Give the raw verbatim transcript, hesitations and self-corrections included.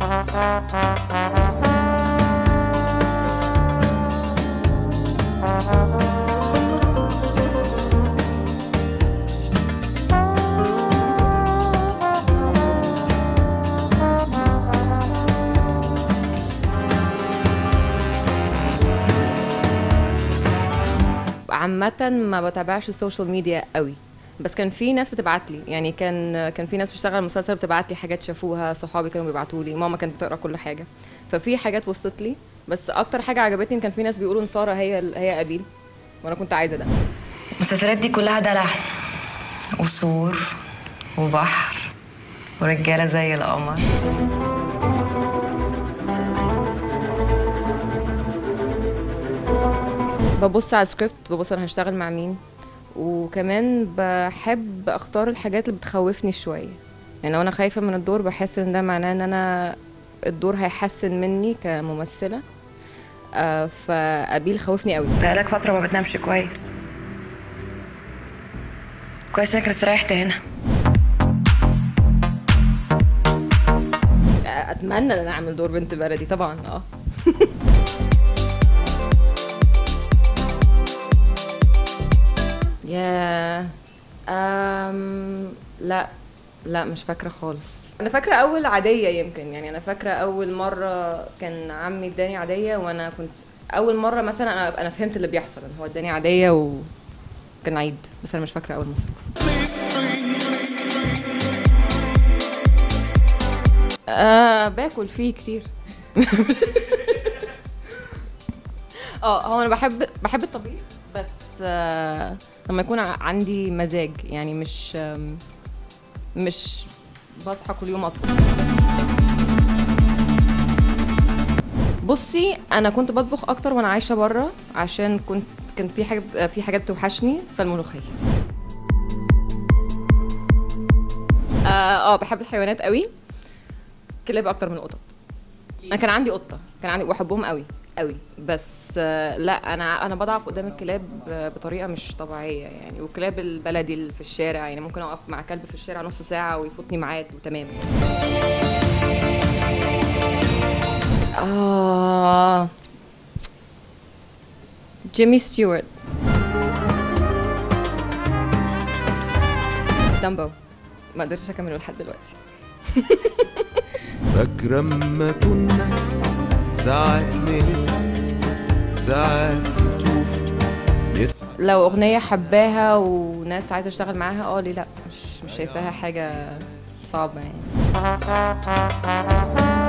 عامة ما بتابعش السوشيال ميديا قوي، بس كان في ناس بتبعت لي، يعني كان كان في ناس بتشتغل المسلسل بتبعت لي حاجات شافوها، صحابي كانوا بيبعتوا لي، ماما كانت بتقرا كل حاجه، ففي حاجات وصلت لي. بس اكتر حاجه عجبتني كان في ناس بيقولوا ان ساره هي هي ابيل، وانا كنت عايزه ده. المسلسلات دي كلها دلع وسور وبحر ورجاله زي القمر. ببص على السكريبت، ببص انا هشتغل مع مين، وكمان بحب اختار الحاجات اللي بتخوفني شويه، يعني لو انا خايفه من الدور بحس ان ده معناه ان انا الدور هيحسن مني كممثله. آه فابيل خوفني قوي. بقالك فتره ما بتنامش كويس. كويس انك استريحت هنا. اتمنى ان انا اعمل دور بنت بلدي طبعا. اه يا أم... لا لا مش فاكره خالص. انا فاكره اول عاديه يمكن، يعني انا فاكره اول مره كان عمي اداني عاديه، وانا كنت اول مره مثلا انا انا فهمت اللي بيحصل ان هو اداني عاديه وكان عيد، بس انا مش فاكره اول مصروف. آه باكل فيه كتير. اه هو انا بحب بحب الطبيخ، بس آه لما يكون عندي مزاج، يعني مش مش بصحى كل يوم اطبخ. بصي انا كنت بطبخ اكتر وانا عايشه بره، عشان كنت كان في حاجه في حاجات بتوحشني، فالملوخيه. اه, آه بحب الحيوانات قوي، كلاب اكتر من القطط. انا كان عندي قطه، كان عندي وبحبهم قوي قوي، بس آه لا انا انا بضعف قدام الكلاب بطريقه مش طبيعيه يعني، والكلاب البلدي اللي في الشارع، يعني ممكن اقف مع كلب في الشارع نص ساعه ويفوتني ميعاد وتمام. اه جيمي ستيوارت. دامبو ما قدرتش اكمله لحد دلوقتي. فاكرة اما كنا ساعات نلف ساعات نطوف. لو اغنيه حباها وناس عايزه اشتغل معاها، اه ليه لا، مش مش شايفاها حاجه صعبه يعني.